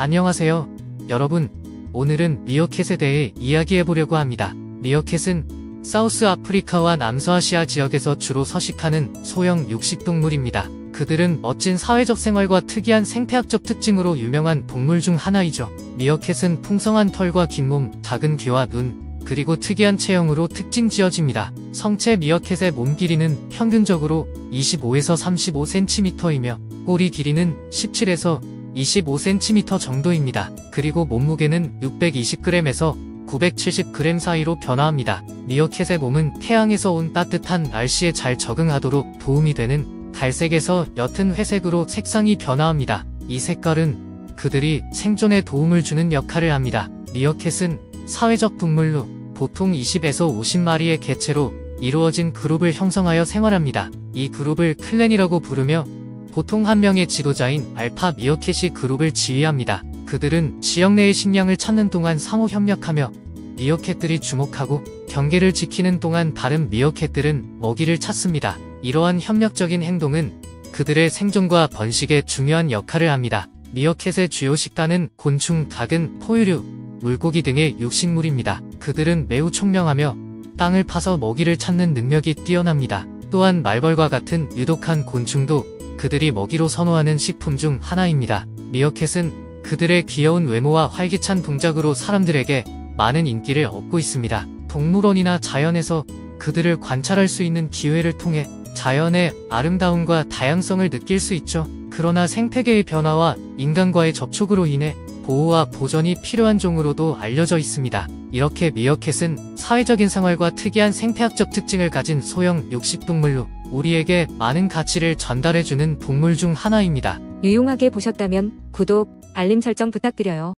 안녕하세요, 여러분. 오늘은 미어캣에 대해 이야기해보려고 합니다. 미어캣은 사우스 아프리카와 남서아시아 지역에서 주로 서식하는 소형 육식동물입니다. 그들은 멋진 사회적 생활과 특이한 생태학적 특징으로 유명한 동물 중 하나이죠. 미어캣은 풍성한 털과 긴 몸, 작은 귀와 눈, 그리고 특이한 체형으로 특징 지어집니다. 성체 미어캣의 몸 길이는 평균적으로 25에서 35cm이며 꼬리 길이는 17에서 25cm 정도입니다. 그리고 몸무게는 620g에서 970g 사이로 변화합니다. 미어캣의 몸은 태양에서 온 따뜻한 날씨에 잘 적응하도록 도움이 되는 갈색에서 옅은 회색으로 색상이 변화합니다. 이 색깔은 그들이 생존에 도움을 주는 역할을 합니다. 미어캣은 사회적 동물로 보통 20에서 50마리의 개체로 이루어진 그룹을 형성하여 생활합니다. 이 그룹을 클랜이라고 부르며 보통 한 명의 지도자인 알파 미어캣이 그룹을 지휘합니다. 그들은 지역 내의 식량을 찾는 동안 상호 협력하며 미어캣들이 주목하고 경계를 지키는 동안 다른 미어캣들은 먹이를 찾습니다. 이러한 협력적인 행동은 그들의 생존과 번식에 중요한 역할을 합니다. 미어캣의 주요 식단은 곤충, 닭은, 포유류, 물고기 등의 육식물입니다. 그들은 매우 총명하며 땅을 파서 먹이를 찾는 능력이 뛰어납니다. 또한 말벌과 같은 유독한 곤충도 그들이 먹이로 선호하는 식품 중 하나입니다. 미어캣은 그들의 귀여운 외모와 활기찬 동작으로 사람들에게 많은 인기를 얻고 있습니다. 동물원이나 자연에서 그들을 관찰할 수 있는 기회를 통해 자연의 아름다움과 다양성을 느낄 수 있죠. 그러나 생태계의 변화와 인간과의 접촉으로 인해 보호와 보존이 필요한 종으로도 알려져 있습니다. 이렇게 미어캣은 사회적인 생활과 특이한 생태학적 특징을 가진 소형 육식동물로 우리에게 많은 가치를 전달해주는 동물 중 하나입니다. 유용하게 보셨다면 구독, 알림 설정 부탁드려요.